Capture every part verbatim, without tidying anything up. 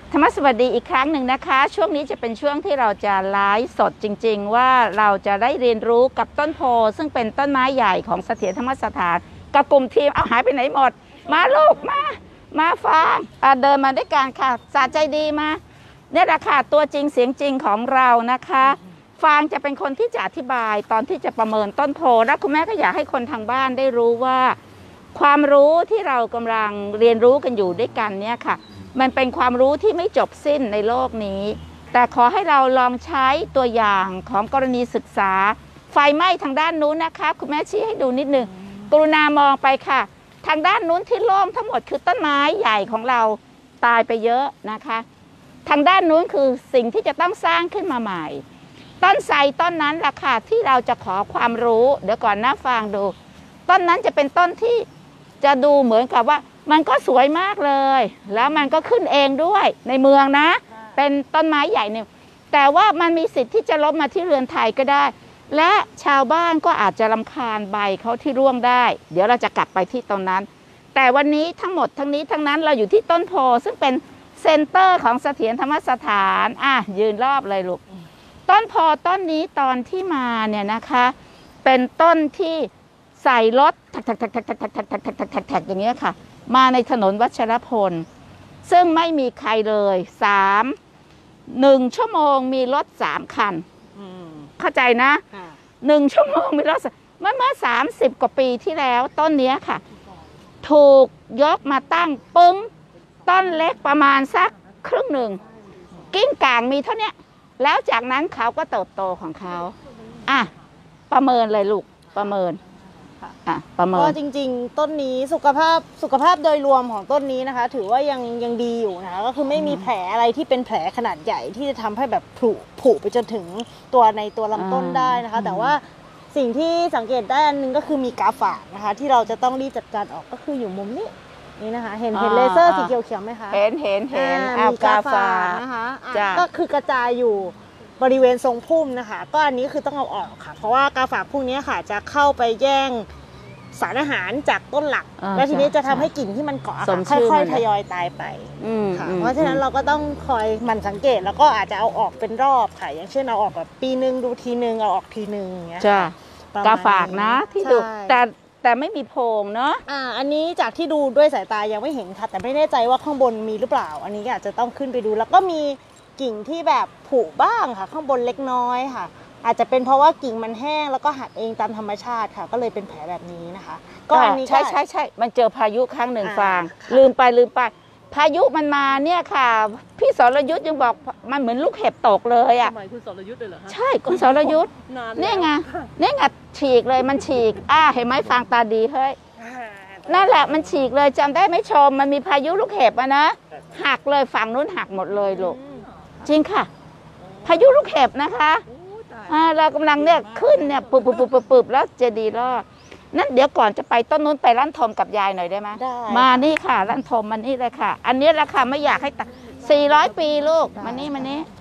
ธรรมสวัสดีอีกครั้งหนึ่งนะคะช่วงนี้จะเป็นช่วงที่เราจะไลฟ์สดจริงๆว่าเราจะได้เรียนรู้กับต้นโพซึ่งเป็นต้นไม้ใหญ่ของเสถียรธรรมสถานกับกลุ่มทีมเอาหายไปไหนหมดมาลูกมามาฟังเดินมาด้วยกันค่ะสาใจดีมาเนี่ยแหละค่ะตัวจริงเสียงจริงของเรานะคะฟางจะเป็นคนที่จะอธิบายตอนที่จะประเมินต้นโพและคุณแม่ก็อยากให้คนทางบ้านได้รู้ว่าความรู้ที่เรากำลังเรียนรู้กันอยู่ด้วยกันเนี่ยค่ะมันเป็นความรู้ที่ไม่จบสิ้นในโลกนี้แต่ขอให้เราลองใช้ตัวอย่างของกรณีศึกษาไฟไหม้ทางด้านนู้นนะคะคุณแม่ชี้ให้ดูนิดนึงกรุณามองไปค่ะทางด้านนู้นที่โล่งทั้งหมดคือต้นไม้ใหญ่ของเราตายไปเยอะนะคะทางด้านนู้นคือสิ่งที่จะต้องสร้างขึ้นมาใหม่ต้นไทรต้นนั้นแหละค่ะที่เราจะขอความรู้เดี๋ยวก่อนนะฟังดูต้นนั้นจะเป็นต้นที่จะดูเหมือนกับว่ามันก็สวยมากเลยแล้วมันก็ขึ้นเองด้วยในเมืองนะเป็นต้นไม้ใหญ่เนี่ยแต่ว่ามันมีสิทธิ์ที่จะล้มมาที่เรือนไทยก็ได้และชาวบ้านก็อาจจะรำคาญใบเขาที่ร่วงได้เดี๋ยวเราจะกลับไปที่ตรงนั้นแต่วันนี้ทั้งหมดทั้งนี้ทั้งนั้นเราอยู่ที่ต้นโพซึ่งเป็นเซ็นเตอร์ของเสถียรธรรมสถานอ่ะยืนรอบเลยลูกต้นโพต้นนี้ตอนที่มาเนี่ยนะคะเป็นต้นที่ใส่รถแท็กแท็กแท็กแท็กแท็กแท็กแท็กแท็กแท็กแท็กแท็กอย่างเงี้ยค่ะมาในถนนวัชรพลซึ่งไม่มีใครเลยสามหนึ่งชั่วโมงมีรถสามคันเข้าใจนะหนึ่งชั่วโมงมีรถเมื่อเมื่อสามสิบกว่าปีที่แล้วต้นนี้ค่ะถูกยกมาตั้งปึ้งต้นเล็กประมาณสักครึ่งหนึ่งกิ้งก่างมีเท่านี้แล้วจากนั้นเขาก็เติบโตของเขาอ่ะประเมินเลยลูกประเมินอ่ะประเมินก็จริงๆต้นนี้สุขภาพสุขภาพโดยรวมของต้นนี้นะคะถือว่ายังยังดีอยู่นะคะก็คือไม่มีแผลอะไรที่เป็นแผลขนาดใหญ่ที่จะทำให้แบบผุผุไปจนถึงตัวในตัวลำต้นได้นะคะแต่ว่าสิ่งที่สังเกตได้อันนึงก็คือมีกาฝากนะคะที่เราจะต้องรีบจัดการออกก็คืออยู่มุมนี้นี่นะคะเห็นเห็นเลเซอร์สีเขียวๆไหมคะเห็นเห็นเห็นมีกาฝากนะคะก็คือกระจายอยู่บริเวณทรงพุ่มนะคะก็อันนี้คือต้องเอาออกค่ะเพราะว่ากาฝากพวกนี้ค่ะจะเข้าไปแย่งสารอาหารจากต้นหลักและทีนี้จะทำให้กิ่งที่มันเกาะค่อยๆทยอยตายไปค่ะเพราะฉะนั้นเราก็ต้องคอยหมั่นสังเกตแล้วก็อาจจะเอาออกเป็นรอบค่ะอย่างเช่นเอาออกแบบปีนึงดูทีนึงเอาออกทีนึงอย่างเงี้ยจ้ะกาฝากนะที่ดูแต่แต่ไม่มีโพรงเนาะอ่าอันนี้จากที่ดูด้วยสายตายังไม่เห็นค่ะแต่ไม่แน่ใจว่าข้างบนมีหรือเปล่าอันนี้อาจจะต้องขึ้นไปดูแล้วก็มีกิ่งที่แบบผุบ้างค่ะข้างบนเล็กน้อยค่ะอาจจะเป็นเพราะว่ากิ่งมันแห้งแล้วก็หักเองตามธรรมชาติค่ะก็เลยเป็นแผลแบบนี้นะคะก็อันนี้ใช่ใช่ใช่มันเจอพายุครั้งหนึ่งฟางลืมไปลืมไปพายุมันมาเนี่ยค่ะพี่สรยุทธ์ยังบอกมันเหมือนลูกเห็บตกเลยอ่ะสมัยคุณสรยุทธ์เลยเหรอคะใช่คุณสรยุทธ์นี่ไงนี่ไงฉีกเลยมันฉีกอ่าเห็นไหมฟางตาดีเฮ้ยนั่นแหละมันฉีกเลยจำได้ไหมชมมันมีพายุลูกเห็บอะนะหักเลยฝั่งนู้นหักหมดเลยลูกจริงค่ะพายุลูกเห็บนะคะเรากำลังเนี่ยขึ้นเนี่ยปุบปุบปุบปุบแล้วเจดีรอดนั่นเดี๋ยวก่อนจะไปต้นนู้นไปร้านทมกับยายหน่อยได้ไหมได้มานี่ค่ะร้านทมมันนี่เลยค่ะอันนี้ราคาไม่อยากให้ตัดสี่ร้อยปีลูกมานี่มานี่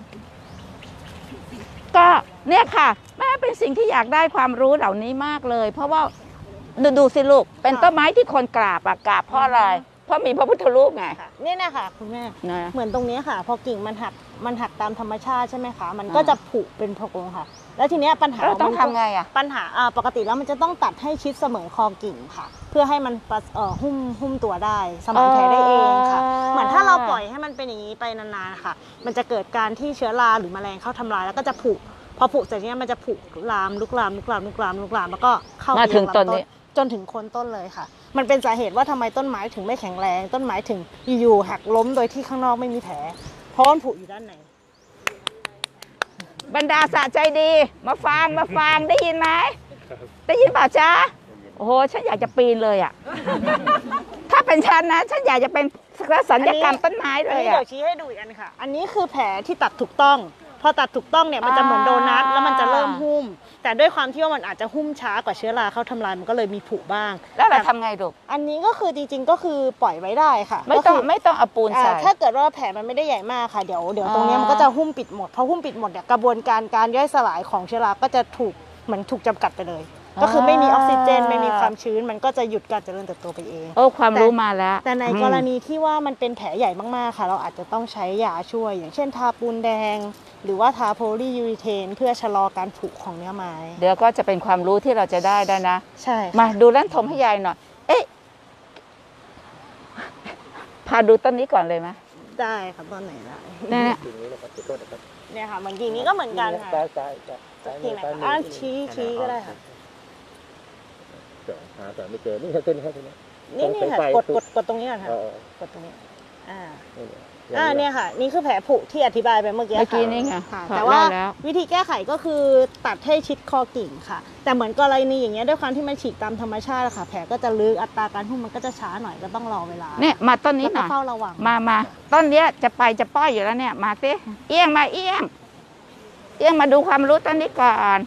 ก็เนี่ยค่ะแม่เป็นสิ่งที่อยากได้ความรู้เหล่านี้มากเลยเพราะว่าดูดูสิลูกเป็นต้นไม้ที่คนกราบอะกราบเพราะอะไรเพราะมีพระพุทธรูปไงนี่นะคะคุณแม่เหมือนตรงนี้ค่ะพอกิ่งมันหักมันหักตามธรรมชาติใช่ไหมคะมันก็จะผุเป็นโพรงค่ะแล้วทีนี้ปัญหาต้องทำไงอะปัญหาปกติแล้วมันจะต้องตัดให้ชิดเสมอคอกิ่งค่ะเพื่อให้มันหุ้มหุ้มตัวได้สมานแผลได้เองค่ะเหมือนถ้าเราปล่อยให้มันเป็นอย่างนี้ไปนานๆค่ะมันจะเกิดการที่เชื้อราหรือแมลงเข้าทำลายแล้วก็จะผุพอผุเสร็จนี้มันจะผุลามลุกลามลุกลามลุกลามลุกลามแล้วก็เข้ามาถึงต้นนี้จนถึงโคนต้นเลยค่ะมันเป็นสาเหตุว่าทำไมต้นไม้ถึงไม่แข็งแรงต้นไม้ถึงอยู่ๆหักล้มโดยที่ข้างนอกไม่มีแผลเพราะมันผุอยู่ด้านในบรรดาสะใจดีมาฟังมาฟังได้ยินไหมได้ยินเปล่าจ๊ะโอ้โหฉันอยากจะปีนเลยอ่ะถ้าเป็นฉันนะฉันอยากจะเป็นศัลยกรรมต้นไม้เลยอ่ะเดี๋ยวชี้ให้ดูอีกอันค่ะอันนี้คือแผลที่ตัดถูกต้องพอตัดถูกต้องเนี่ยมันจะเหมือนโดนัทแล้วมันจะเริ่มหุ้มแต่ด้วยความที่ว่ามันอาจจะหุ้มช้ากว่าเชื้อราเข้าทำลายมันก็เลยมีผุบ้างแล้วเราทำไงลูกอันนี้ก็คือจริงๆก็คือปล่อยไว้ได้ค่ะไม่ต้องไม่ต้องเอาปูนใส่ถ้าเกิดว่าแผลมันไม่ได้ใหญ่มากค่ะเดี๋ยวเดี๋ยวตรงนี้มันก็จะหุ้มปิดหมดพอหุ้มปิดหมดเนี่ยกระบวนการการย่อยสลายของเชื้อราก็จะถูกเหมือนถูกจำกัดไปเลยก็คือไม่มีออกซิเจนไม่มีความชื้นมันก็จะหยุดการเจริญเติบโตไปเองโอ้ความรู้มาแล้วแต่ในกรณีที่ว่ามันเป็นแผลใหญ่มากๆค่ะเราอาจจะต้องใช้ยาช่วยอย่างเช่นทาปูนแดงหรือว่าทาโพลียูริเทนเพื่อชะลอการผุของเนื้อไม้เดี๋ยวก็จะเป็นความรู้ที่เราจะได้ได้นะใช่มาดูลั่นทมให้ยายหน่อยเอ๊ะพาดูต้นนี้ก่อนเลยไหมได้ครับต้นไหนได้เนี่ยเนี่ยค่ะเหมือนกิ่งนี้ก็เหมือนกันค่ะกิ่งไหนอ่ะชี้ชี้ก็ได้ค่ะหาแต่ไม่เจอนี่แค่ต้นแค่ต้นนี้นี่นี่ค่ะกดกดกดตรงนี้ก่อนค่ะกดตรงนี้อ่าอ่าเนี่ยค่ะนี่คือแผลผุที่อธิบายไปเมื่อกี้เมื่อกี้นี่ไงแต่ว่าวิธีแก้ไขก็คือตัดให้ชิดคอกิ่งค่ะแต่เหมือนกรณีอย่างเงี้ยด้วยความที่มันฉีกตามธรรมชาติค่ะแผลก็จะลึกอัตราการพุ่งมันก็จะช้าหน่อยก็ต้องรอเวลาเนี่ยมาต้นนี้หน่อยเฝ้าระวังมามาต้นเนี้ยจะไปจะป้อยอยู่แล้วเนี่ยมาสิเอี้ยงมาเอี้ยงเอี้ยงมาดูความรู้ต้นนี้ก่อน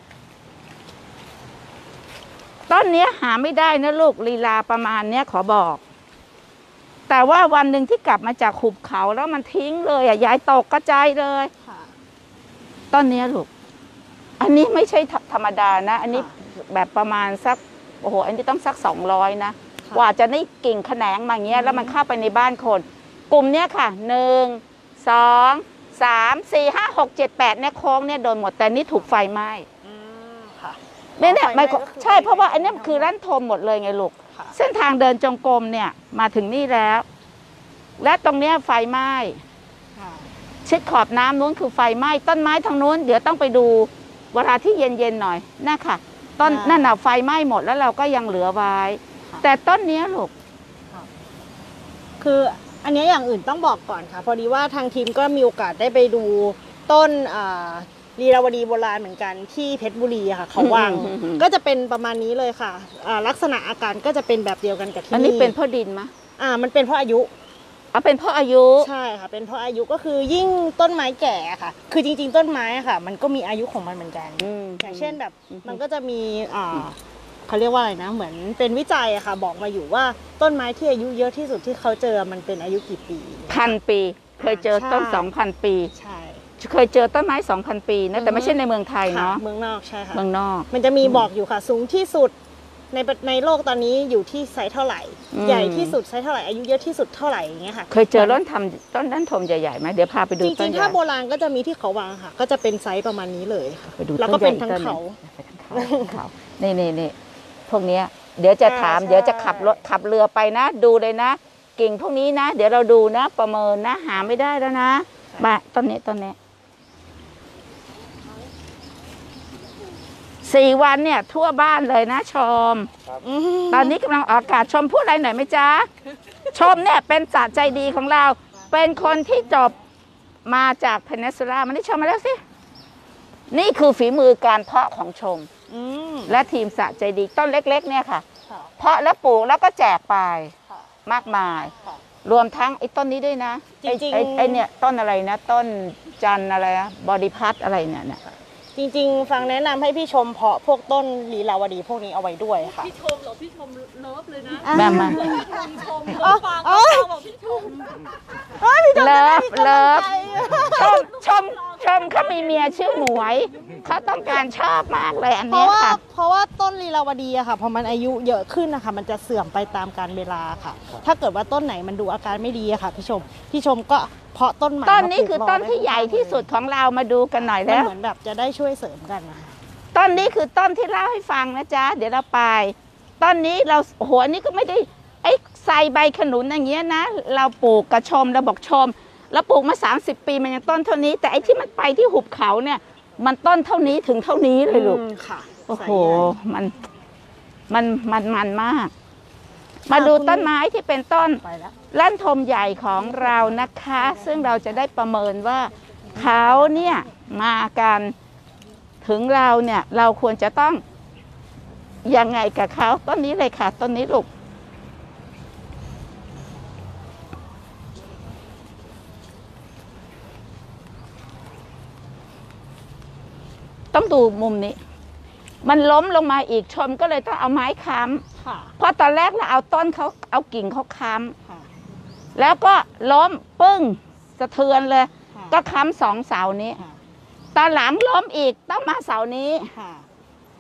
ต้นนี้หาไม่ได้นะลูกลีลาประมาณเนี้ยขอบอกแต่ว่าวันหนึ่งที่กลับมาจากหุบเขาแล้วมันทิ้งเลยอ่ะยายตกกระจายเลยต้นนี้ลูกอันนี้ไม่ใช่ธรรมดานะอันนี้แบบประมาณสักโอ้โหอันนี้ต้องสักสองร้อยนะกว่าจะได้กิ่งแขนงมาเงี้ยแล้วมันเข้าไปในบ้านคนกลุ่มเนี้ยค่ะหนึ่งสองสามสี่ห้าหกเจ็ดแปดเนี่ยโค้งเนี่ยโดนหมดแต่นี่ถูกไฟไหม้เนี่ยเนี่ยไม่ใช่เพราะว่าอันนี้คือรั่นทมหมดเลยไงลูกเส้นทางเดินจงกรมเนี่ยมาถึงนี่แล้วและตรงเนี้ยไฟไหม้ชิดขอบน้ำนู้นคือไฟไหม้ต้นไม้ทางนู้นเดี๋ยวต้องไปดูเวลาที่เย็นๆหน่อยน่ะค่ะต้นนั่นน่ะไฟไหม้หมดแล้วเราก็ยังเหลือไว้แต่ต้นนี้ลูกคืออันนี้อย่างอื่นต้องบอกก่อนค่ะพอดีว่าทางทีมก็มีโอกาสได้ไปดูต้นลีลาวดีโบราณเหมือนกันที่เพชรบุรีค่ะเขาว่างก็จะเป็นประมาณนี้เลยค่ะลักษณะอาการก็จะเป็นแบบเดียวกันกับที่นี่อันนี้เป็นเพราะดินมะอ่ามันเป็นเพราะอายุอ๋อเป็นเพราะอายุใช่ค่ะเป็นเพราะอายุก็คือยิ่งต้นไม้แก่ค่ะคือจริงๆต้นไม้ค่ะมันก็มีอายุของมันเหมือนกันอย่างเช่นแบบมันก็จะมีอ่าเขาเรียกว่าอะไรนะเหมือนเป็นวิจัยอะค่ะบอกมาอยู่ว่าต้นไม้ที่อายุเยอะที่สุดที่เขาเจอมันเป็นอายุกี่ปีพันปีเคยเจอต้นสองพันปีใช่เคยเจอต้นไม้สองพันปีนะแต่ไม่ใช่ในเมืองไทยเนาะเมืองนอกใช่ค่ะเมืองนอกมันจะมีบอกอยู่ค่ะสูงที่สุดในในโลกตอนนี้อยู่ที่ไซส์เท่าไหร่ใหญ่ที่สุดไซส์เท่าไหร่อายุเยอะที่สุดเท่าไหร่อย่างเงี้ยค่ะเคยเจอต้นทำต้นด้านทมใหญ่ๆไหมเดี๋ยวพาไปดูจริงๆถ้าโบราณก็จะมีที่เขาวางค่ะก็จะเป็นไซส์ประมาณนี้เลยค่ะแล้วก็เป็นทั้งเขานี่นี่นี่พวกเนี้ยเดี๋ยวจะถามเดี๋ยวจะขับรถขับเรือไปนะดูเลยนะกิ่งพวกนี้นะเดี๋ยวเราดูนะประเมินนะหาไม่ได้แล้วนะบะต้นนี้ต้นนี้สี่วันเนี่ยทั่วบ้านเลยนะชมตอนนี้กำลังออกอากาศชมพูดอะไรหน่อยไหมจ๊ะชมเนี่ยเป็นจ่าใจดีของเราเป็นคนที่จบมาจากเพนินซูล่ามันได้ชมมาแล้วสินี่คือฝีมือการเพาะของชมและทีมสะใจดีต้นเล็กๆเนี่ยค่ะเพาะแล้วปลูกแล้วก็แจกไปมากมายรวมทั้งไอ้ต้นนี้ด้วยนะไอ้ไอ้เนี่ยต้นอะไรนะต้นจันอะไรอะบอดี้พัทอะไรเนี่ยเนี่ยจริงๆฟังแนะนำให้พี่ชมเพาะพวกต้นลีลาวดีพวกนี้เอาไว้ด้วยค่ะพี่ชมเหรอพี่ชมเลิฟเลยนะแม่มาชมเลิฟฟังเขาบอกพี่ชมเลิฟเลิฟชมชมชมเขามีเมียชื่อหมวยเขาต้องการชอบมากเลยอันนี้ค่ะเพราะว่าต้นลีลาวดีอะค่ะพอมันอายุเยอะขึ้นนะคะมันจะเสื่อมไปตามกาลเวลาค่ะถ้าเกิดว่าต้นไหนมันดูอาการไม่ดีอะค่ะพี่ชมพี่ชมก็เพาะต้นใหม่ต้นนี้คือต้นที่ใหญ่ที่สุดของเรามาดูกันหน่อยแล้วเหมือนแบบจะได้ช่วยเสริมกันนะคะต้นนี้คือต้นที่เล่าให้ฟังนะจ๊ะเดี๋ยวเราไปต้นนี้เราโหอันนี้ก็ไม่ได้ไอ้ใส่ใบขนุนอย่างเงี้ยนะเราปลูกกระชมเราบอกชมแล้วปลูกมาสามสิบปีมันยังต้นเท่านี้แต่ไอ้ที่มันไปที่หุบเขาเนี่ยมันต้นเท่านี้ถึงเท่านี้เลยลูกค่ะโอ้โหมันมันมันมันมากมาดูต้นไม้ที่เป็นต้นลั่นทมใหญ่ของเรานะคะซึ่งเราจะได้ประเมินว่าเขาเนี่ยมากันถึงเราเนี่ยเราควรจะต้องยังไงกับเขาต้นนี้เลยค่ะต้นนี้ลูกต้องดูมุมนี้มันล้มลงมาอีกชมก็เลยต้องเอาไม้ค้ำเพราะตอนแรกเราเอาต้นเขาเอากิ่งเขาค้ำแล้วก็ล้มปึ้งสะเทือนเลยก็ค้ำสองเสานี้ตอนหลังล้มอีกต้องมาเสานี้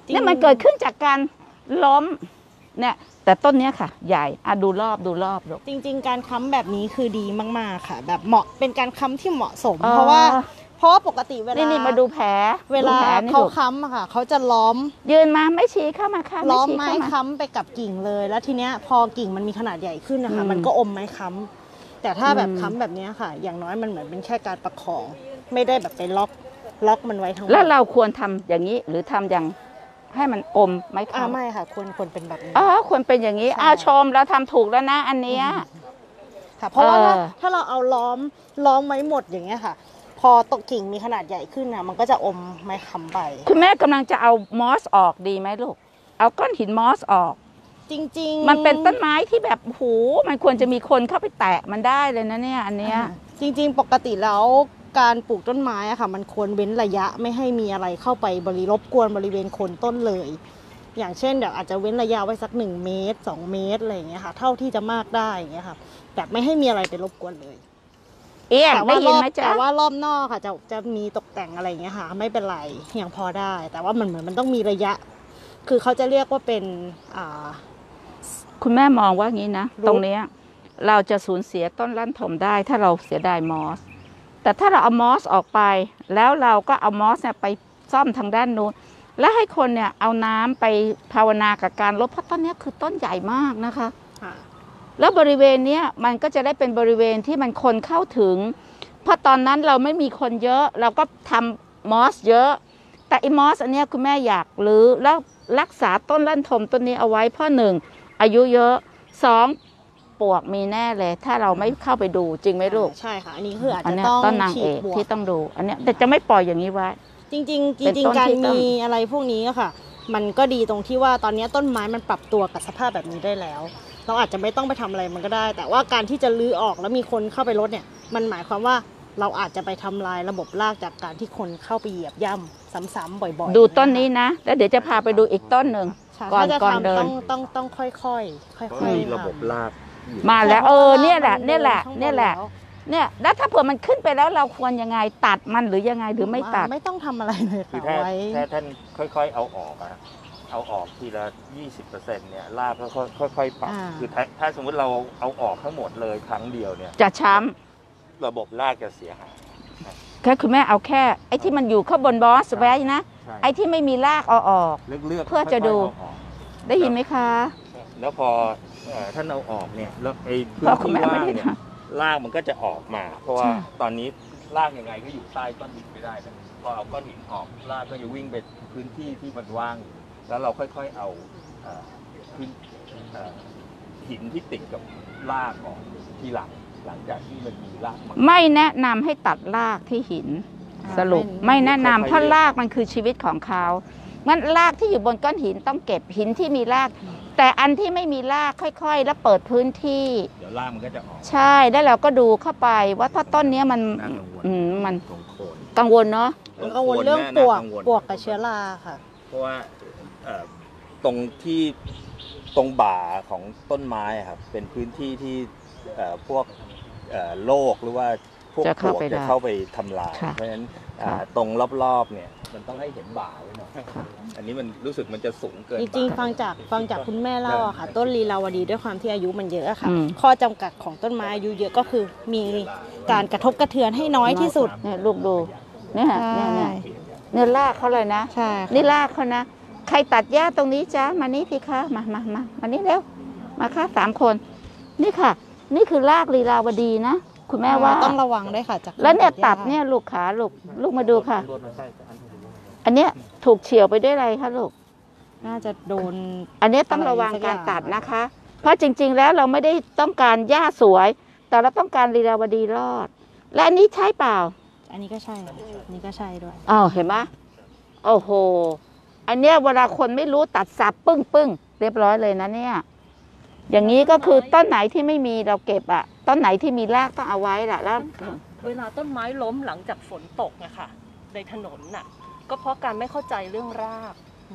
เนี่ยมันเกิดขึ้นจากการล้มเนี่ยแต่ต้นเนี้ยค่ะ ใหญ่อ่ะดูรอบดูรอบลูกจริงๆ การค้ำแบบนี้คือดีมากๆค่ะ แบบเหมาะเป็นการค้ำที่เหมาะสมอ๋อเพราะว่าเพราะว่าปกติเวลานี่นี่มาดูแผลเวลาดูแผนี่เขาลูกค้ำอะค่ะเขาจะล้อมยืนมาไม่ชี้เข้ามาค่ะล้อมชี้ไม้เข้ามาค้ำไปกับกิ่งเลย แล้วทีเนี้ยพอกิ่งมันมีขนาดใหญ่ขึ้นนะคะอืมมันก็อมไม้ค้ำแต่ถ้าแบบอืมค้ำแบบเนี้ยค่ะ อย่างน้อยมันเหมือนเป็นแค่การประคอง ไม่ได้แบบไปล็อกล็อกมันไว้ทั้งหมดแล้วเราควรทำอย่างนี้หรือทำอย่างให้มันอมไหมอ่าคะไม่ค่ะควรควรเป็นแบบนี้อ๋อควรเป็นอย่างนี้ใช่อ้าวชมเราทำถูกแล้วนะอันเนี้ยค่ะ เพราะว่าถ้าเออถ้าเราเอาล้อมล้อมไว้หมดอย่างเงี้ยค่ะ พอตกกิ่งมีขนาดใหญ่ขึ้นนะมันก็จะอมไม้ค้ำไปคุณแม่กำลังจะเอามอสออกดีไหมลูกเอาก้อนหินมอสออกจริงๆมันเป็นต้นไม้ที่แบบหูมันควรจะมีคนเข้าไปแตะมันได้เลยนะเนี่ยอันเนี้ยอ่าจริงๆ ปกติแล้วการปลูกต้นไม้อะค่ะ มันควรเว้นระยะไม่ให้มีอะไรเข้าไปบริรบกวนบริเวณโคนต้นเลย อย่างเช่นเดี๋ยวอาจจะเว้นระยะไว้สักหนึ่งเมตรสองเมตรอะไรอย่างเงี้ยค่ะ เท่าที่จะมากได้อย่างเงี้ยค่ะแบบไม่ให้มีอะไรไปรบกวนเลยเอี้ยงแต่ได้ว่ารยินอบไหมจ๊ะแต่ว่ารอบนอกค่ะจะจะมีตกแต่งอะไรอย่างเงี้ยค่ะ ไม่เป็นไรยังพอได้ แต่ว่ามันเหมือนมันต้องมีระยะ คือเขาจะเรียกว่าเป็นอ่าคุณแม่มองว่างี้นะรู้ตรงเนี้ยเราจะสูญเสียต้นลั่นถมได้ถ้าเราเสียดายมอส แต่ถ้าเราเอามอสออกไป แล้วเราก็เอามอสเนี่ยไปซ่อมทางด้านนู้นและให้คนเนี่ยเอาน้ำไปภาวนากับการลดเพราะต้นเนี้ยคือต้นใหญ่มากนะคะค่ะแล้วบริเวณเนี้ยมันก็จะได้เป็นบริเวณที่มันคนเข้าถึง เพราะตอนนั้นเราไม่มีคนเยอะ เราก็ทำมอสเยอะ แต่อีมอสอันเนี้ยคุณแม่อยากรื้อแล้วรักษาต้นลั่นทมต้นนี้เอาไว้เพราะหนึ่งอายุเยอะสองปวกมีแน่เลย ถ้าเราไม่เข้าไปดูจริงไหมลูกใช่ค่ะ อันนี้คืออาจอันจะเนี้ยต้องต้นนางฉีเอดกบวกที่ต้องดูอันเนี้ยแต่จะไม่ปล่อยอย่างนี้ไว้จริงๆจเป็นริงต้นๆการที่ต้องมีอะไรพวกนี้อะค่ะ มันก็ดีตรงที่ว่าตอนนี้ต้นไม้มันปรับตัวกับสภาพแบบนี้ได้แล้ว เราอาจจะไม่ต้องไปทำอะไรมันก็ได้ แต่ว่าการที่จะรื้อออกแล้วมีคนเข้าไปรดเนี่ย มันหมายความว่าเราอาจจะไปทำลายระบบรากจากการที่คนเข้าไปเหยียบย่ำซ้ำๆบ่อยๆดูต้นนี้นะ แล้วเดี๋ยวจะพาไปดูอีกต้นหนึ่งใช่ก่อนถ้าจะก่อนทำเดินต้องต้องต้องค่อยๆค่อยๆมีระบบรากอยู่มาแล้วเออเนี่ยแหละพราเนี่ยแหละมัเนี่ยแหละดิข้างบเนี่ยแล้วถ้าเผื่อมันขึ้นไปแล้วเราควรยังไงตัดมันหรือยังไงหรือไม่ตัดไม่ต้องทำอะไรเลยคือค่ะถ้าไว้ถ้าท่านค่อยๆเอาออกอะเอาออกทีละยี่สิบเปอร์เซ็นต์เนี่ยรากก็ค่อยๆปรับอ่าคือถ้าถ้าสมมติเราเอาออกทั้งหมดเลยครั้งเดียวเนี่ยจะช้ระบบรากจะเสียหายำแค่คุณแม่เอาแค่ไอ้ที่มันอยู่ข้างบนบอสไว้นะใช่ไอ้ที่ไม่มีรากเอาออกเลือกๆเพื่อจะดูค่อยๆเอาออกได้ยินไหมคะแล้วพอเอ่อท่านเอาออกเนี่ยแล้วไอ้พื้เพนราะคุณที่แม่ว่าไม่งได้เนี่ยทรากมันก็จะออกมา เพราะว่าใช่ตอนนี้รากยังไงก็อยู่ใต้ก้อนหินไม่ได้นะพอเอาก้อนหินออกรากก็จะวิ่งไปพื้นที่ที่มันว่าง แล้วเราค่อยๆเอาเอ่อพื้นเอ่อหินที่ติดกับรากออกทีหลังหลังจากที่มันมีรากมาำไม่แนะนำให้ตัดรากที่หิน สรุปไม่แนะนำเพราะรากมันคือชีวิตของเขางั้นรากที่อยู่บนก้อนหินต้องเก็บหินที่มีราก แต่อันที่ไม่มีรากค่อยๆ แล้วเปิดพื้นที่เดี๋ยวรากมันก็จะออกใช่แล้วเราก็ดูเข้าไปว่าถ้าต้นเนี้ยมันน่ากังวลอืมมันตรงโคนกังวลเนาะกังวลเรื่องน่าปวกงลปวกกับเชื้อราค่ะเพราะว่าเอ่อตรงที่ตรงบ่าของต้นไม้อะครับเป็นพื้นที่ที่เอ่อพวกเอ่อโรคหรือว่าพวกจะปเข้าวกไปได้จะเข้าไปทำลายค่ะเพราะฉะนั้นอ่าค่ะตรงรอบๆเนี่ยมันต้องให้เห็นบ่าไว้หน่อยอันนี้มันรู้สึกมันจะสูงเกินจริงๆบ่าฟังจากฟังจากคุณแม่เล่าอะค่ะ ต้นลีลาวดีด้วยความที่อายุมันเยอะอะค่ะอืมข้อจำกัดของต้นไม้อายุเยอะก็คือมีการกระทบกระเทือนให้น้อยที่สุดเนี่ยลูกดูเนี่ยเนี่ยเนี่ยเนี่ยรากเขาเลยนะใช่ค่ะนี่รากเขานะ ใครตัดหญ้าตรงนี้จ้ามานี่สิคะมามามามานี่เร็วมาค่ะสามคน นี่ค่ะ นี่คือรากลีลาวดีนะคุณแม่ว่าต้องระวังด้วยค่ะจากแล้วเนี่ยหญ้าตัดเนี่ยลูกขาลูกลูกมาดูค่ะ อันเนี้ยถูกเฉี่ยวไปด้วยอะไรคะลูกน่าจะโดนอันเนี้ยต้องระวังการตัดนะคะ เพราะจริงๆแล้วเราไม่ได้ต้องการหญ้าสวย แต่เราต้องการลีลาวดีรอด และอันนี้ใช่เปล่าอันนี้ก็ใช่ค่ะอันนี้ก็ใช่ด้วยอ้าวเห็นไหมโอ้โห อันเนี้ยเวลาคนไม่รู้ตัดสับปึ้งปึ้งเรียบร้อยเลยนะเนี่ย อย่างนี้ก็คือต้นไหนที่ไม่มีเราเก็บอะต้นไหนที่มีรากต้องเอาไว้แหละแล้วเวลาต้นไม้ล้มหลังจากฝนตกนะคะในถนนน่ะ ก็เพราะการไม่เข้าใจเรื่องรากค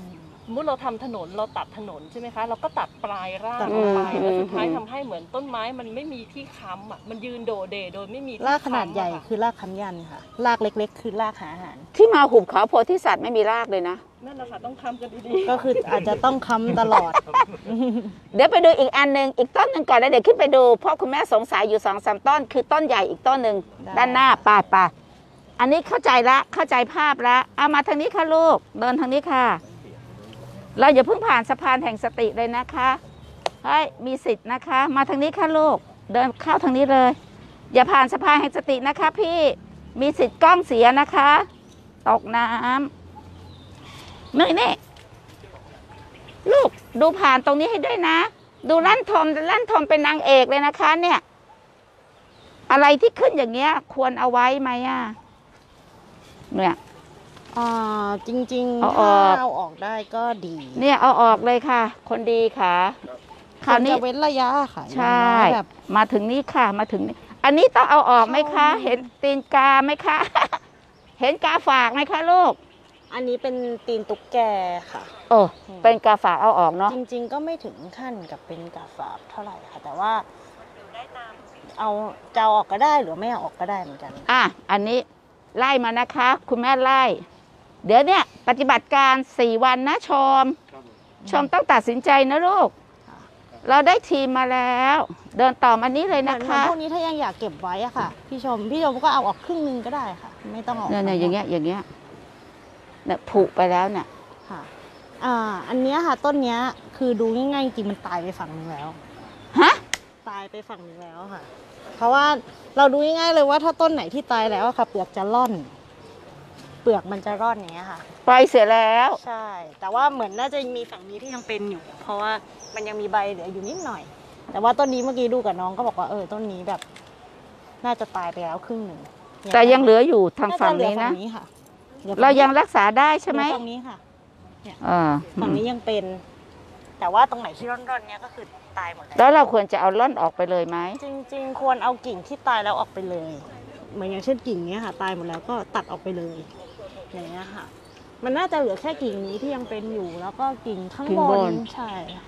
สมมติเราทำถนนเราตัดถนนใช่ไหมคะเราก็ตัดปลายรากตัดออกไปอืมแล้วสุดท้ายอืมทำให้เหมือนต้นไม้มันไม่มีที่ค้ำอ่ะมันยืนโดดเด่โดยไม่มีที่รากขนาดใหญ่ค้ำอะค่ะคือรากค้ำยันค่ะรากเล็ก ๆ คือรากหาอาหารที่มาหุบเขาโพธิสัตว์ไม่มีรากเลยนะนั่นแหละค่ะต้องค้ำกันดีก็คืออาจจะต้องค้ำตลอดเดี๋ยวไปดูอีกอันหนึ่งอีกต้นหนึ่งก่อนแล้วเดี๋ยวขึ้นไปดูเพราะคุณแม่สงสัยอยู่สองสามต้น คือต้นใหญ่อีกต้นหนึ่งได้ด้านหน้าป่าป่าอันนี้เข้าใจละเข้าใจภาพละเอามาทางนี้ค่ะลูกเดินทางนี้ค่ะ เราอย่าเพิ่งผ่านสะพานแห่งสติเลยนะคะเฮ้ยมีสิทธิ์นะคะ มาทางนี้ค่ะลูกเดินเข้าทางนี้เลย อย่าผ่านสะพานแห่งสตินะคะพี่มีสิทธิ์กล้องเสียนะคะ ตกน้ำนี่นี่ลูกดูผ่านตรงนี้ให้ด้วยนะ ดูลั่นทมลั่นทมเป็นนางเอกเลยนะคะเนี่ย อะไรที่ขึ้นอย่างเงี้ย ควรเอาไว้ไหมอ่ะเนี่ยอ่าจริงๆเอาอถ้าอกเอาออกได้ก็ดีเนี่ยเอาออกเลยค่ะ คนดีค่ะคราวนี้จะเว้นระยะค่ะใช่อย่างน้อยแบบมาถึงนี้ค่ะ มาถึงนี้ อันนี้ต้องเอาออกไหมคะเข้าเห็นตีนกาไหมคะ เห็นกาฝากไหมคะลูกอันนี้เป็นตีนตุ๊กแกค่ะโอ้เป็นกาฝากเอาออกเนาะจริงๆ ก็ไม่ถึงขั้นกับเป็นกาฝากเท่าไหร่ค่ะ แต่ว่าเอาจะเอาออกก็ได้หรือไม่เอาออกก็ได้เหมือนกันอ่ะ อันนี้ไล่มานะคะ คุณแม่ไล่ เดี๋ยวเนี่ยปฏิบัติการสี่วันนะชม ชมต้องตัดสินใจนะลูก เราได้ทีมมาแล้ว เดินต่อมานี้เลยเหมืนะอนคะพวกนี้ถ้ายังอยากเก็บไว้อะค่ะ พี่ชม พี่ชมก็เอาออกครึ่งนึงก็ได้ค่ะ ไม่ต้องเอาออกเนี่ยเนี่ยอย่างเงี้ยอย่างเงี้ยเนี่ยผุไปแล้วเนี่ยค่ะ อ่า อันเนี้ยค่ะ ต้นเนี้ยคือดูง่ายๆจริงมันตายไปฝั่งนึงแล้วฮะตายไปฝั่งนึงแล้วค่ะ เพราะว่าเราดูง่ายๆเลยว่าถ้าต้นไหนที่ตายแล้วอะค่ะ เปลือกจะร่อน เปลือกมันจะร่อนอย่างเงี้ยค่ะไปเสียแล้วใช่ แต่ว่าเหมือนน่าจะมีฝั่งนี้ที่ยังเป็นอยู่ เพราะว่ามันยังมีใบเหลืออยู่นิดหน่อย แต่ว่าต้นนี้เมื่อกี้ดูกับน้องก็บอกว่าเออต้นนี้แบบ น่าจะตายไปแล้วครึ่งหนึ่งแต่ยังเหลืออยู่ทางฝั่งนี้าจเหลือนะฝั่งนี้ค่ะหลือเรายังรักษาได้ใช่ไหมเหลือฝั่งนี้ค่ะอ่าฝั่งนี้ยังเป็น แต่ว่าตรงไหนที่ร่อนๆเนี้ยก็คือตายหมดแล้วแล้วเราควรจะเอาล่อนออกไปเลยไหมจริงๆ ควรเอากิ่งที่ตายแล้วออกไปเลย เหมือนอย่างเช่นกิ่งเนี้ยค่ะ ตายหมดแล้วก็ตัดออกไปเลย อย่างเงี้ยค่ะ มันน่าจะเหลือแค่กิ่งนี้ที่ยังเป็นอยู่ แล้วก็กิ่งข้างกิ่งบบ นนใช่ค่ะ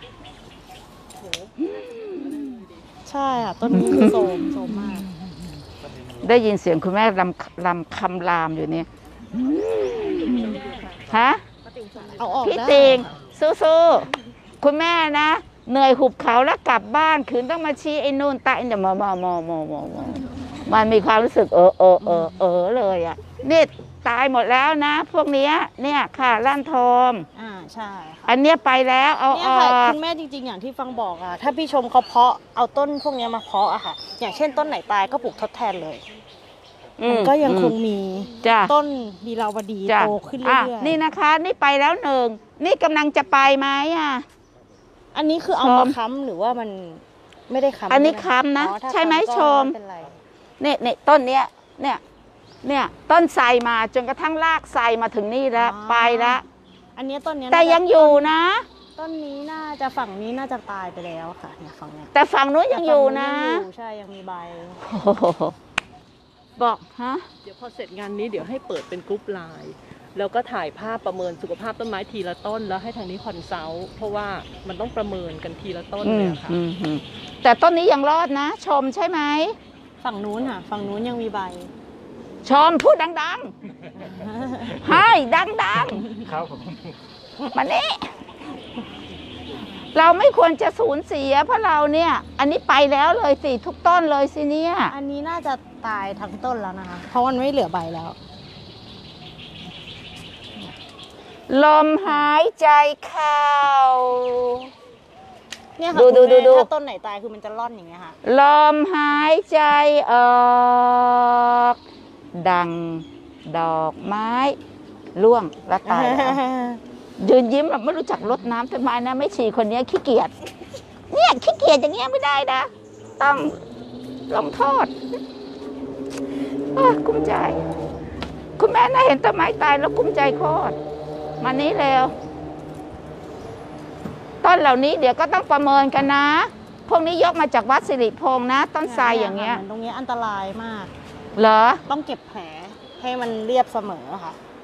ใช่ค่ะต้นนี้คือโซมโซมมากได้ยินเสียงคุณแม่ลำลำคำรามอยู่เนี่ยฮะเอาออกพี่ได้ติงค่ะสู้ๆคุณแม่นะ เหนื่อยหุบเขาแล้วกลับบ้านคืนต้องมาชี้ไอ้นู่นตาไอ้เนี่ยมอมอมอมอมอมอมันมีความรู้สึกเออเออเออเออเลยอ่ะนี่ตายหมดแล้วนะ พวกเนี้ยเนี่ยค่ะลั่นทมอ่าใช่ค่ะอันเนี้ยไปแล้วเอาเนี่อยค่ะอกคุณแม่จริงๆ อย่างที่ฟังบอกอะถ้าพี่ชมเขาเพาะเอาต้นพวกเนี้ยมาเพาะอะค่ะ อย่างเช่นต้นไหนตายก็ปลูกทดแทนเลยอืมันก็ยังคงอืมีจ้ะต้นวีราวดีจ้ะโตขึ้นเรื่อ่ะอยๆนี่นะคะ นี่ไปแล้วหนึ่งนี่กำลังจะไปไหมอ่ะอันนี้คือเอาชมาม ค้ำหรือว่ามันไม่ได้ค้ำอันนี้ใช่ไหค้ำนะอ๋อถ้าใช่ไหมค้ำก็ชมไเป็นไรเนี่ยเนี่ยต้นเนี้ยเนี่ยเนี่ยต้นไทรมาจนกระทั่งรากไทรมาถึงนี่แล้วไปแล้วอันนี้ต้นเนี้ยแต่น่าจะยังอยู่นะต้นนี้น่าจะฝั่งนี้น่าจะตายไปแล้วค่ะเนี่ยฝั่งเนี้ยแต่ฝั่งนู้นยังอยู่นะแต่ฝั่งยังอยู่ใช่ยังมีใบโอ้โหบอกฮะๆ เดี๋ยวพอเสร็จงานนี้เดี๋ยวให้เปิดเป็นกรุ๊ปไลน์แล้วก็ถ่ายภาพประเมินสุขภาพต้นไม้ทีละต้น แล้วให้ทางนี้คอนซัลท์เพราะว่ามันต้องประเมินกันทีละต้นอืเลมยอะค่ะอืมอืมแต่ต้นนี้ยังรอดนะ ชมใช่ไหมฝั่งนู้นค่ะ ฝั่งนู้นยังมีใบชมพูดดังๆให้ดังครับผมๆมานี่เราไม่ควรจะสูญเสียเพราะเราเนี่ย อันนี้ไปแล้วเลยสิทุกต้นเลยสิเนี่ยอันนี้น่าจะตายทั้งต้นแล้วนะคะ เพราะมันไม่เหลือใบแล้วลมหายใจเข้าเนี่ยค่ะดูคุณดูแม่ดูถ้าต้นไหนตายคือมันจะร่อนอย่างเงี้ยค่ะลมหายใจออก ดังดอกไม้ร่วงแล้วตายแล้ว ยืนยิ้มแบบไม่รู้จักรดน้ำต้นไม้นะไม่ฉี่คนเนี้ยขี้เกียจเนี่ยขี้เกียจอย่างเงี้ยไม่ได้นะต้องลงโทษอ่ะกุ้มใจ คุณแม่น่าเห็นต้นไม้ตายแล้วกุ้มใจโคตรมานี้เร็วต้นเหล่านี้เดี๋ยวก็ต้องประเมินกันนะ พวกนี้ยกมาจากวัดสิริพงษ์นะ ต้นไทรอย่างเงี้ยมันตรงเนี้ยอันตรายมากเหรอต้องเก็บแผลให้มันเรียบเสมอค่ะ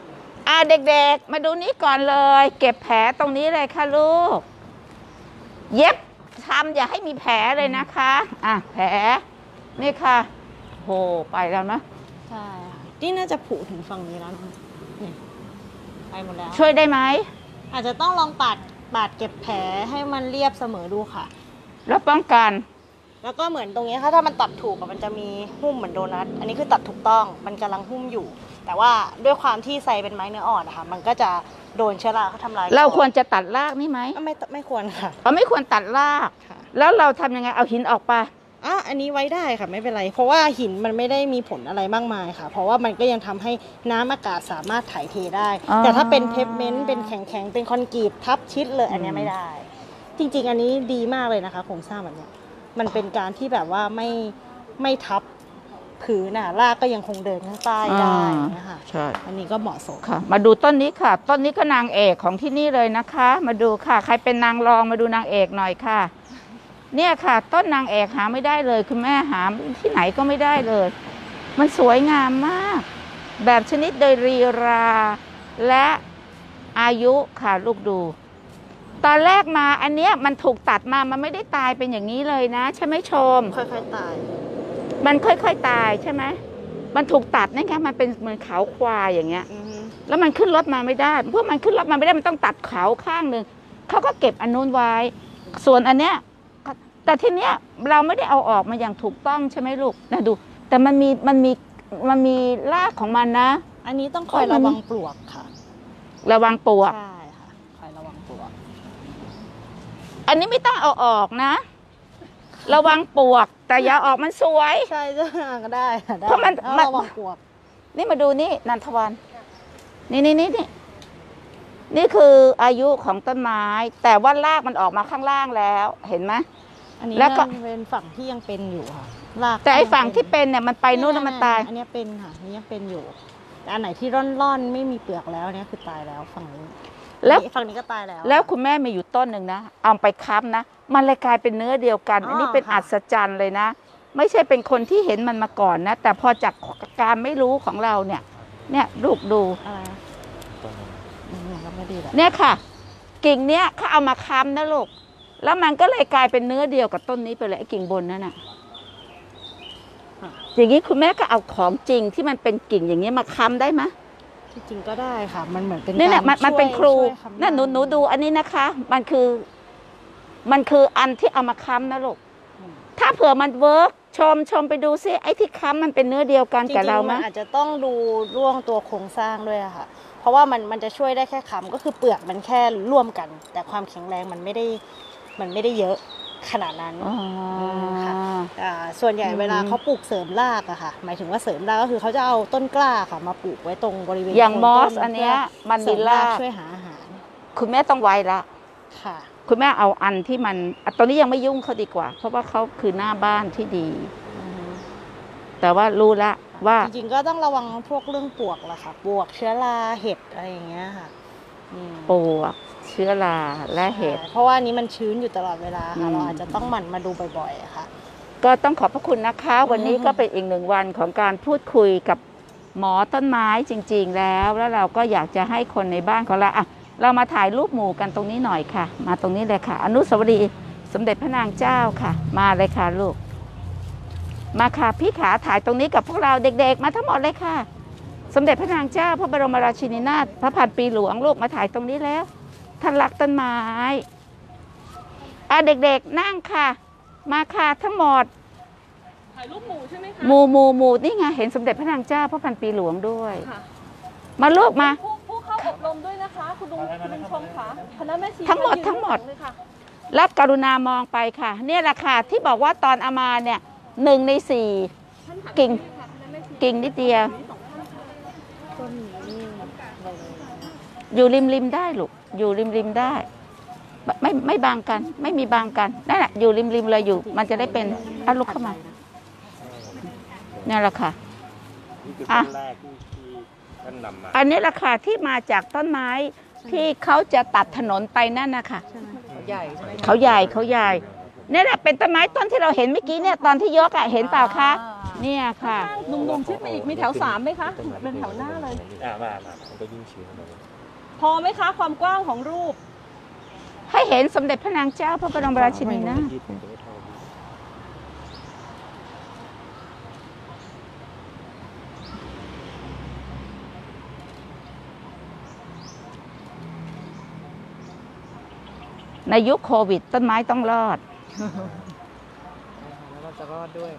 อ่าเด็กๆมาดูนี้ก่อนเลย เก็บแผลตรงนี้เลยค่ะลูกเย็บทำอย่าให้มีแผลเลยนะคะอ่ะแผลนี่ค่ะโหไปแล้วนะใช่ค่ะนี่น่าจะผุถึงฝั่งนี้แล้วนะนี่ไปหมดแล้วช่วยได้ไหมอาจจะต้องลองปาดปาดเก็บแผลให้มันเรียบเสมอดูค่ะแล้วป้องกันแล้วก็เหมือนตรงนี้ค่ะถ้ามันตัดถูกอะมันจะมีหุ้มเหมือนโดนัทอันนี้คือตัดถูกต้องมันกำลังหุ้มอยู่ แต่ว่าด้วยความที่ไซเป็นไม้เนื้ออ่อนนะคะมันก็จะโดนเชื้อราเขาทำลายเราควรจะตัดรากนี่ไหมไม่ไม่ควรค่ะเราไม่ควรตัดรากค่ะแล้วเราทำยังไงเอาหินออกไปอ่ะอันนี้ไว้ได้ค่ะไม่เป็นไร เพราะว่าหินมันไม่ได้มีผลอะไรมากมายค่ะ เพราะว่ามันก็ยังทำให้น้ำอากาศสามารถถ่ายเทได้อ๋อแต่ถ้าเป็นเพปเมนต์เป็นแข็งๆเป็นคอนกรีตทับชิดเลยอันเนี้ยไม่ได้ จริงๆ อันนี้ดีมากเลยนะคะโครงสร้างแบบเนี้ยมันเป็นการที่แบบว่าไม่ไม่ทับผืนน่ะรากก็ยังคงเดินข้างใต้ได้นะคะใช่อันนี้ก็เหมาะสมค่ะ มาดูต้นนี้ค่ะ ต้นนี้ก็นางเอกของที่นี่เลยนะคะ มาดูค่ะ ใครเป็นนางรองมาดูนางเอกหน่อยค่ะ เนี่ยค่ะ ต้นนางเอกหาไม่ได้เลยคุณแม่หาที่ไหนก็ไม่ได้เลย มันสวยงามมาก แบบชนิดโดยรีราและอายุค่ะลูกดู ตอนแรกมาอันเนี้ยมันถูกตัดมามันไม่ได้ตายเป็นอย่างนี้เลยนะใช่ไหมชมค่อยๆตายมันค่อยๆตายใช่ไหมมันถูกตัดนั่นไงมันเป็นเหมือนเขาควายอย่างเงี้ยอือฮึแล้วมันขึ้นรถมาไม่ได้เพราะมันขึ้นรถมาไม่ได้มันต้องตัดเขาข้างหนึ่งเขาก็เก็บอันนู้นไว้ ส่วนอันเนี้ยแต่ทีเนี้ยเราไม่ได้เอาออกมาอย่างถูกต้องใช่ไหมลูกนะดู แต่มันมีมันมีมันมีรากของมันนะอันนี้ต้องคอยระวังปลวกค่ะระวังปลวกใช่ค่ะคอยระวังปลวกอันนี้ไม่ต้องเอาออกนะ ระวังปลวก แต่อย่าออกมันสวยใช่จะก็ได้ค่ะได้เพราะมันต้องมันระวังปลวกนี่มาดูนี่นันทวันนี่นี่นี่นี่นี่คืออายุของต้นไม้ แต่ว่ารากมันออกมาข้างล่างแล้วเห็นไหมอันนี้แล้วก็น่าจะเป็นฝั่งที่ยังเป็นอยู่ค่ะรากแต่ไอ้ฝั่งที่เป็นเนี่ยมันไปนู่นแล้วมันตายอันนี้เป็นค่ะอันนี้ยังเป็นอยู่แต่อันไหนที่ร่อนๆไม่มีเปลือกแล้วเนี่ยคือตายแล้วฝั่งนี้แล้วนี่ฝั่งนี้ก็ตายแล้วแล้วคุณแม่มีอยู่ต้นหนึ่งนะเอาไปค้ำนะมันเลยกลายเป็นเนื้อเดียวกันอ๋ออัอันนี้เป็นค่ะอัศจรรย์เลยนะ ไม่ใช่เป็นคนที่เห็นมันมาก่อนนะ แต่พอจากการไม่รู้ของเราเนี่ย เนี่ยลูกดูอะไรนะอืมก็ไม่ดีแหละเนี่ยค่ะ กิ่งเนี้ยเขาเอามาค้ำนะลูกแล้วมันก็เลยกลายเป็นเนื้อเดียวกับต้นนี้ไปเลยไอ้กิ่งบนนั่นน่ะอย่างนี้คุณแม่ก็เอาของจริงที่มันเป็นกิ่งอย่างนี้มาค้ำได้ไหมที่จริงก็ได้ค่ะ มันเหมือนเป็นนี่แหละมันมันเป็นครูช่วยำนั่นหนูหนูดูอันนี้นะคะ มันคือ มันคืออันที่เอามาค้ำนะลูกถ้าเผื่อมันเวิร์กชมชมไปดูซิไอ้ที่ค้ำมันเป็นเนื้อเดียวกันจริกับงเราๆไหมมันอาจจะต้องดูร่วงตัวโครงสร้างด้วยอะค่ะ เพราะว่ามันมันจะช่วยได้แค่ค้ำก็คือเปลือกมันแค่ร่วมกัน แต่ความแข็งแรงมันไม่ได้มันไม่ได้เยอะขนาดนั้นอ๋อค่ะ อ่าส่วนใหญ่อืมเวลาเขาปลูกเสริมรากอะค่ะ หมายถึงว่าเสริมรากก็คือเขาจะเอาต้นกล้าค่ะมาปลูกไว้ตรงบริเวณอย่างโคนมอต้สอันเนี้ยมันเสริมีมรากช่วยหาอาหารคุณแม่ต้องไวละค่ะคุณแม่เอาอันที่มันอ่ะตอนนี้ยังไม่ยุ่งเขาดีกว่า เพราะว่าเขาคือหน้าบ้านที่ดี แต่ว่ารู้ละว่าจริงๆก็ต้องระวังพวกเรื่องปลวกแหละค่ะปลวกเชื้อราเห็ดอะไรอย่างเงี้ยค่ะอืมปลวกเชื้อราและเห็ดใช่เพราะว่านี้มันชื้นอยู่ตลอดเวลาอืค่ะมเราอาจจะต้องหมั่นมาดูบ่อยๆอะค่ะก็ต้องขอบพระคุณนะคะ วันนี้ก็เป็นอีกหนึ่งวันของการพูดคุยกับหมอต้นไม้จริงๆแล้ว แล้วเราก็อยากจะให้คนในบ้านของเราอ่ะเรามาถ่ายรูปหมู่กันตรงนี้หน่อยค่ะ มาตรงนี้เลยค่ะ อนุสาวรีย์สมเด็จพระนางเจ้าค่ะ มาเลยค่ะลูก มาค่ะพี่ขาถ่ายตรงนี้กับพวกเราเด็กๆ มาทั้งหมดเลยค่ะ สมเด็จพระนางเจ้าพระบรมราชินีนาถพระพันปีหลวงลูกมาถ่ายตรงนี้แล้วท่านรักต้นไม้อ่ะเด็กๆนั่งค่ะ มาค่ะทั้งหมดถ่ายรูปหมู่ใช่ไหมคะหมู่หมู่หมู่นี่ไงเห็นสมเด็จพระนางเจ้าพระพันปีหลวงด้วยค่ะมาลูกมาผู้ผู้เข้าอบรมด้วยนะคะ คุณลุงคุณลุงชมค่ะคณะแม่ชีทั้งหมดยืนทั้งหมดเลยค่ะรับกรุณามองไปค่ะ เนี่ยแหละค่ะที่บอกว่าตอนเอามาเนี่ยหนึ่งในสี่กิ่งกิ่งนิดเดียวอยู่ริมริมได้ลูกอยู่ริมริมได้ ไม่ไม่บางกัน ไม่มีบางกันนั่นแหละอยู่ริมริมเลยอยู่ มันจะได้เป็นอ่ะลุกเข้ามานี่แหละค่ะนี่คืออ่ะต้นแรกที่ที่ท่านนำมาอันนี้แหละค่ะที่มาจากต้นไม้ที่เขาจะตัดถนนไปนั่นนะคะเขาใหญ่เขาใหญ่นี่แหละเป็นต้นไม้ต้นที่เราเห็นเมื่อกี้เนี่ยตอนที่ยกอะเห็นเปล่าคะเนี่ยค่ะหนุ่มๆชิดไปอีกมีแถวสามไหมคะเป็นแถวหน้าเลยอ่ามามามันก็ยิ่งชี้เข้ามาเลยพอไหมคะความกว้างของรูปให้เห็นสมเด็จพระนางเจ้าพระบรมราชินีนาถยืดผมจะไม่เท่าพี่ในยุคโควิดต้นไม้ต้องรอดแล้วเราจะรอดด้วย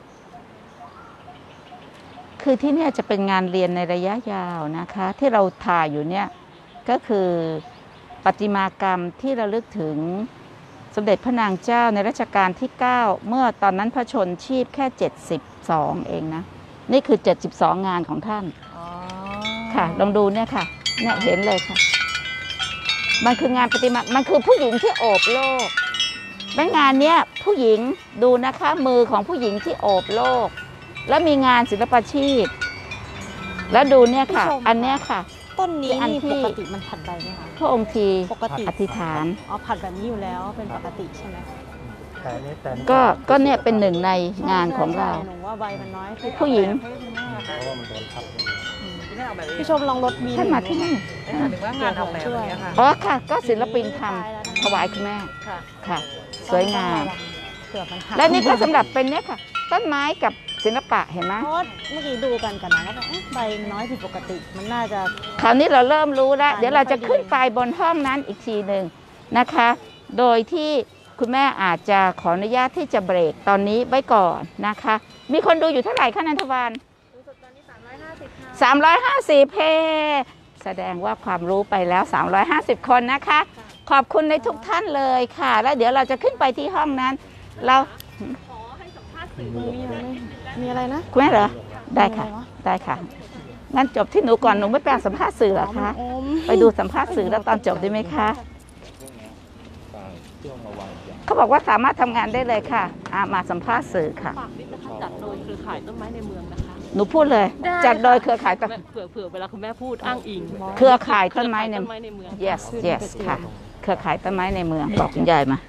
คือที่เนี่ยจะเป็นงานเรียนในระยะยาวนะคะ ที่เราถ่ายอยู่เนี่ยก็คือประติมากรรมที่ระลึกถึงสมเด็จพระนางเจ้าในรัชกาลที่ เก้า เมื่อตอนนั้นพระชนชีพแค่เจ็ดสิบสองเองนะ นี่คือเจ็ดสิบสองงานของท่านอ๋อค่ะลองดูเนี่ยค่ะเนี่ยเห็นเลยค่ะ มันคืองานประติมากรรมมันคือผู้หญิงที่โอบโลกแม่งานเนี้ยผู้หญิงดูนะคะมือของผู้หญิงที่โอบโลก แล้วมีงานศิลปาชีพ แล้วดูเนี่ยค่ะ อันเนี้ยค่ะต้นนี้อันนี่ที่ปกติมันผัดใบไหมคะพระองค์ทีปกติอธิษฐานอ๋อผัดแบบนี้อยู่แล้วเป็นปกติใช่ไหมแต่อันนี้แต่อันนี้ก็ก็เนี่ยเป็นหนึ่งในงานของเราใช่หนูว่าใบมันน้อยผู้หญิงเพราะว่ามันโดนทับเลยพี่ชมลองลดบีท่านมาที่นี่ถึงว่างานออกแบบนี้ค่ะอ๋อค่ะ ก็ศิลปินทำถวายคุณแม่ค่ะค่ะ สวยงามเผื่อมันหักและนี่ก็สำหรับเป็นเนี่ยค่ะ ต้นไม้กับศิลปะเห็นไหมเพราะว่าเมื่อกี้ดูกันกันนะแล้วแบบเอ๊ะใบน้อยผิดปกติมันน่าจะคราวนี้เราเริ่มรู้แล้วอ่าเดี๋ยวเราจะไม่ค่อยดีขึ้นไปบนห้องนั้นอีกทีหนึ่งนะคะ โดยที่คุณแม่อาจจะขออนุญาตที่จะเบรกตอนนี้ไว้ก่อนนะคะ มีคนดูอยู่เท่าไหร่คะนันทวานสามร้อยห้าสิบเพแสดงว่าความรู้ไปแล้ว สามร้อยห้าสิบ คนนะคะ ขอบคุณในทุกท่านเลยค่ะ แล้วเดี๋ยวเราจะขึ้นไปที่ห้องนั้น เรามีอะไรมีอะไรนะคุณแม่เหรอ ได้ค่ะมีอะไรวะได้ค่ะ งั้นจบที่หนูก่อนหนูไม่แปลงสัมภาษณ์สื่อเหรอคะอมไปดูสัมภาษณ์สื่อแล้วตอนจบได้ไหมคะฟางเที่ยวมาวางอย่างเขาบอกว่าสามารถทำงานได้เลยค่ะอ่ะมาสัมภาษณ์สื่อค่ะฝากนิดนะคะจัดโดยเครือข่ายต้นไม้ในเมืองนะคะหนูพูดเลย จัดโดยเครือข่ายต้นเผื่อเผื่อเวลาคุณแม่พูดอ้างอิงเครือข่ายต้นไม้ในต้นไม้ในเมือง yes yes ค่ะ เครือข่ายต้นไม้ในเมืองบอกคุณยายมา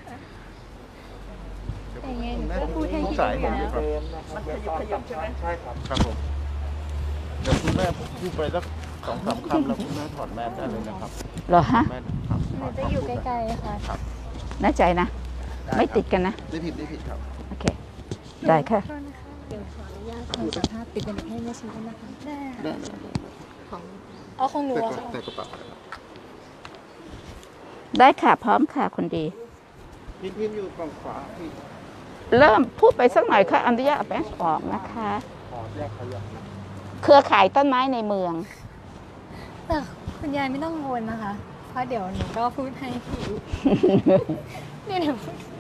สายผมดีกว่ามันขยับขยับใช่ไหมใช่ครับครับผมเดี๋ยวคุณแม่พูดไปสักสองสามคำแล้วคุณแม่ถอดแมสได้เลยนะครับเหรอฮะแม่ครับถอดจะอยู่ใกล้ๆค่ะครับแน่ใจนะ ไม่ติดกันนะได้ผิดได้ผิดครับโอเค ได้ค่ะเดี๋ยวขออนุญาตขอสัมภาษณ์ติดกันให้แม่ชีด้วยนะคะ ได้ได้ได้ได้ของเอาของหนูแต่อะก็ค่ะแต่กระเป๋าได้ค่ะ พร้อมค่ะคนดีพี่พิมพ์อยู่ฝั่งขวาพี่เริ่มพูดไปสักหน่อยค่ะอนุญาตเอาแป้งออกนะคะขอแยกขยับเครือข่ายต้นไม้ในเมืองแต่คุณยายไม่ต้องกังวลนะคะ เพราะเดี๋ยวหนูก็พูดให้พี่นี่เดี๋ยว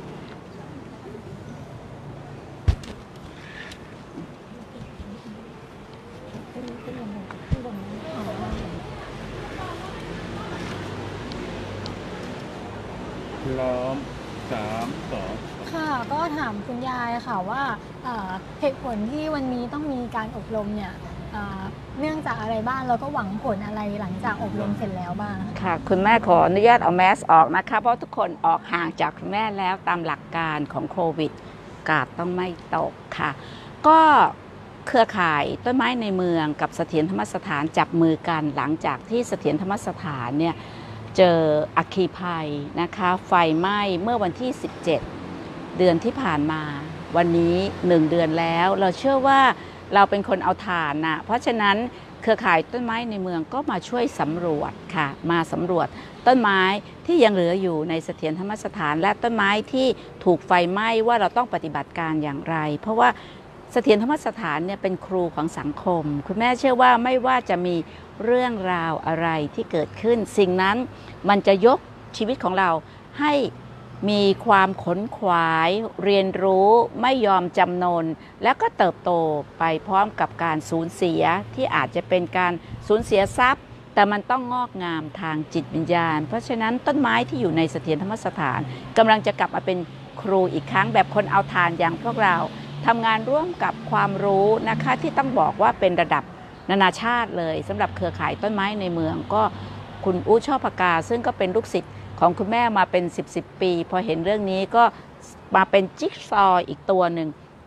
พร้อมสามสองค่ะก็ถามคุณยายค่ะว่าเอ่อเหตุผลที่วันนี้ต้องมีการอบรมเนี่ยเอ่อเนื่องจากอะไรบ้างแล้วก็หวังผลอะไรหลังจากอบรมเสร็จแล้วบ้างค่ะ คุณแม่ขออนุญาตเอาแมสออกนะคะ เพราะทุกคนออกห่างจากคุณแม่แล้วตามหลักการของโควิดกาดต้องไม่ตกค่ะ ก็เครือข่ายต้นไม้ในเมืองกับเสถียรธรรมสถานจับมือกันหลังจากที่เสถียรธรรมสถานเนี่ยเจออัคคีภัยนะคะไฟไหม้เมื่อวันที่ สิบเจ็ด เดือนที่ผ่านมาวันนี้หนึ่งเดือนแล้วเราเชื่อว่าเราเป็นคนเอาถ่านนะเพราะฉะนั้นเครือข่ายต้นไม้ในเมืองก็มาช่วยสำรวจค่ะมาสำรวจต้นไม้ที่ยังเหลืออยู่ในเสถียรธรรมสถานและต้นไม้ที่ถูกไฟไหม้ว่าเราต้องปฏิบัติการอย่างไร เพราะว่าเสถียรธรรมสถานเนี่ยเป็นครูของสังคมคุณแม่เชื่อว่าไม่ว่าจะมีเรื่องราวอะไรที่เกิดขึ้นสิ่งนั้นมันจะยกชีวิตของเราให้มีความขนขวายเรียนรู้ไม่ยอมจำนนแล้วก็เติบโตไปพร้อมกับการสูญเสียที่อาจจะเป็นการสูญเสียทรัพย์ แต่มันต้องงอกงามทางจิตวิญญาณ เพราะฉะนั้นต้นไม้ที่อยู่ในเสถียรธรรมสถานกำลังจะกลับมาเป็นครูอีกครั้งแบบคนเอาทานอย่างพวกเราทำงานร่วมกับความรู้นะคะที่ต้องบอกว่าเป็นระดับนานาชาติเลยสำหรับเครือข่ายต้นไม้ในเมืองก็คุณอู้ช่อปากาซึ่งก็เป็นลูกศิษย์ของคุณแม่มาเป็นสิบสิบปีพอเห็นเรื่องนี้ก็มาเป็นจิ๊กซอว์อีกตัวหนึ่ง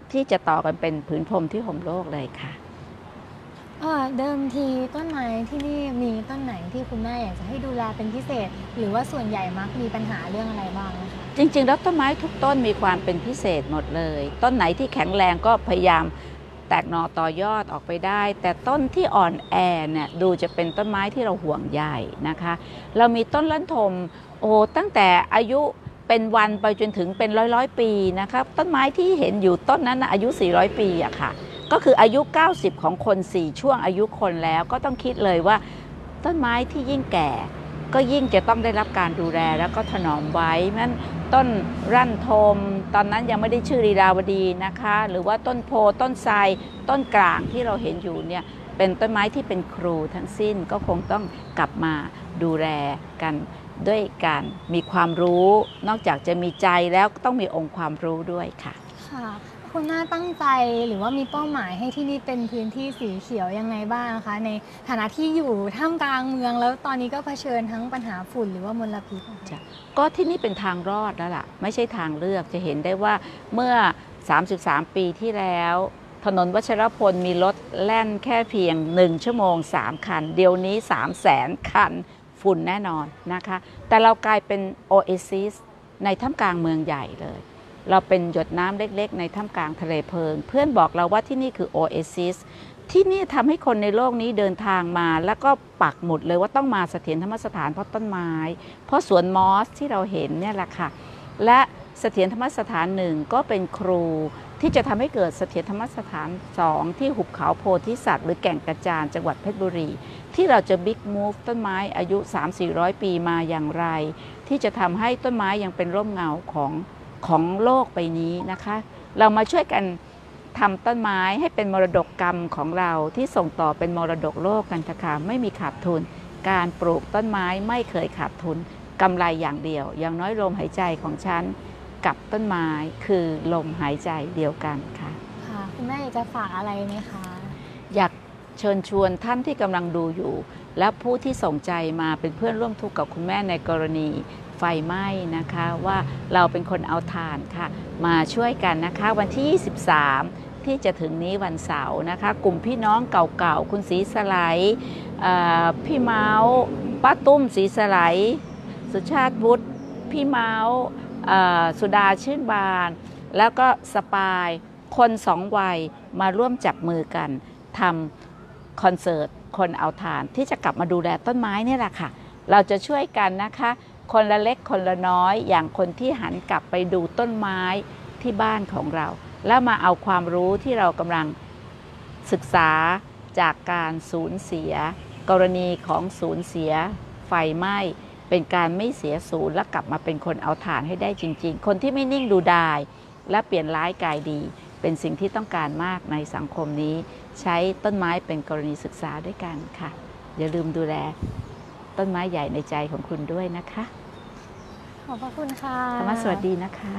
ที่จะต่อกันเป็นผืนพรมที่ห่มโลกเลยค่ะเอ่อเดิมทีต้นไม้ที่นี่มีต้นไหนที่คุณแม่อยากจะให้ดูแลเป็นพิเศษ หรือว่าส่วนใหญ่มักมีปัญหาเรื่องอะไรบ้างนะคะจริงๆแล้วต้นไม้ทุกต้นมีความเป็นพิเศษหมดเลย ต้นไหนที่แข็งแรงก็พยายามแตกหน่อต่อยอดออกไปได้ แต่ต้นที่อ่อนแอเนี่ยดูจะเป็นต้นไม้ที่เราห่วงใยนะคะ เรามีต้นลั่นทมโอ้ตั้งแต่อายุเป็นวันไปจนถึงเป็นร้อยร้อยปีนะครับต้นไม้ที่เห็นอยู่ต้นนั้นนะอายุสี่ร้อยปีอะค่ะก็คืออายุเก้าสิบของคนสี่ช่วงอายุคนแล้วก็ต้องคิดเลยว่าต้นไม้ที่ยิ่งแก่ก็ยิ่งจะต้องได้รับการดูแลแล้วก็ถนอมไว้นั้นต้นรั่นทมตอนนั้นยังไม่ได้ชื่อลีลาวดีนะคะหรือว่าต้นโพต้นไทรต้นกลางที่เราเห็นอยู่เนี่ยเป็นต้นไม้ที่เป็นครูทั้งสิ้นก็คงต้องกลับมาดูแลกันด้วยการมีความรู้นอกจากจะมีใจแล้วก็ต้องมีองค์ความรู้ด้วยค่ะค่ะคุณแม่ตั้งใจหรือว่ามีเป้าหมายให้ที่นี่เป็นพื้นที่สีเขียวยังไงบ้างคะในฐานะที่อยู่ท่ามกลางเมืองแล้วตอนนี้ก็เผชิญทั้งปัญหาฝุ่นหรือว่ามลพิษนะคะก็ที่นี่เป็นทางรอดแล้วล่ะไม่ใช่ทางเลือกจะเห็นได้ว่าเมื่อสามสิบสามปีที่แล้วถนนวัชรพลมีรถแล่นแค่เพียงหนึ่งชั่วโมงสามคันเดี๋ยวนี้สามแสนคันฝุ่นแน่นอนนะคะแต่เรากลายเป็นโอเอซิสในท่ามกลางเมืองใหญ่เลยเราเป็นหยดน้ำเล็กๆในท่ามกลางทะเลเพลิงเพื่อนบอกเราว่าที่นี่คือโอเอซิสที่นี่ทำให้คนในโลกนี้เดินทางมาแล้วก็ปักหมุดเลยว่าต้องมาเสถียรธรรมสถานเพราะต้นไม้เพราะสวนมอสที่เราเห็นเนี่ยแหละค่ะและเสถียรธรรมสถานหนึ่งก็เป็นครูที่จะทำให้เกิดเสถียรธรรมสถานสองที่หุบเขาโพธิสัตว์หรือแก่งกระจานจังหวัดเพชรบุรีที่เราจะบิ๊กมูฟต้นไม้อายุ สามถึงสี่ร้อย ปีมาอย่างไรที่จะทำให้ต้นไม้ยังเป็นร่มเงาของของโลกใบนี้นะคะเรามาช่วยกันทำต้นไม้ให้เป็นมรดกกรรมของเราที่ส่งต่อเป็นมรดกโลกกันค่ะไม่มีขาดทุนการปลูกต้นไม้ไม่เคยขาดทุนกำไรอย่างเดียวอย่างน้อยลมหายใจของฉันกับต้นไม้คือลมหายใจเดียวกันค่ะค่ะคุณแม่อยากจะฝากอะไรไหมคะอยากเชิญชวนท่านที่กำลังดูอยู่และผู้ที่ส่งใจมาเป็นเพื่อนร่วมทุกข์กับคุณแม่ในกรณีไฟไหม้นะคะว่าเราเป็นคนเอาถ่านค่ะมาช่วยกันนะคะวันที่ยี่สิบสามที่จะถึงนี้วันเสาร์นะคะกลุ่มพี่น้องเก่าๆคุณศรีสไลด์พี่เมาส์ป้าตุ้มศรีสไลด์สุชาติวุฒิพี่เมาส์สุดาชื่นบานแล้วก็สปายคนสองวัยมาร่วมจับมือกันทำคอนเสิร์ตคนเอาถ่านที่จะกลับมาดูแลต้นไม้นี่แหละค่ะเราจะช่วยกันนะคะคนละเล็กคนละน้อยอย่างคนที่หันกลับไปดูต้นไม้ที่บ้านของเราแล้วมาเอาความรู้ที่เรากำลังศึกษาจากการสูญเสียกรณีของสูญเสียไฟไหม้เป็นการไม่เสียศูนย์และกลับมาเป็นคนเอาถ่านให้ได้จริงๆคนที่ไม่นิ่งดูดายและเปลี่ยนร้ายกายดีเป็นสิ่งที่ต้องการมากในสังคมนี้ใช้ต้นไม้เป็นกรณีศึกษาด้วยกันค่ะอย่าลืมดูแลต้นไม้ใหญ่ในใจของคุณด้วยนะคะขอบพระคุณค่ะธรรมะสวัสดีนะคะ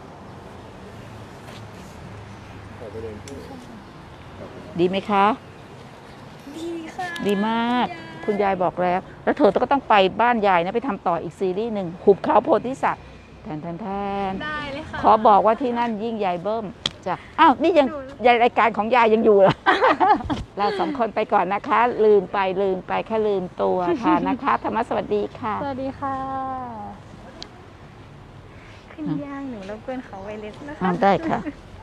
ดีไหมคะดีค่ะดีมากคุณยายบอกแล้วแล้วเธอก็ต้องไปบ้านยายนะไปทำต่ออีกซีรีส์หนึ่งหุบเขาโพธิสัตว์แทนแทนแทนได้เลยค่ะขอบอกว่าที่นั่นยิ่งใหญ่เบิ้มจ้ะอ้าวนี่ยังรายการของยายยังอยู่เหรอ เราสองคนไปก่อนนะคะลืมไปลืมไปแค่ลืมตัวค่ะนะคะธรรมะสวัสดีค่ะสวัสดีค่ะขึ้นย่างหนูรบกวนเขาไวเลสนะคะได้ค่ะ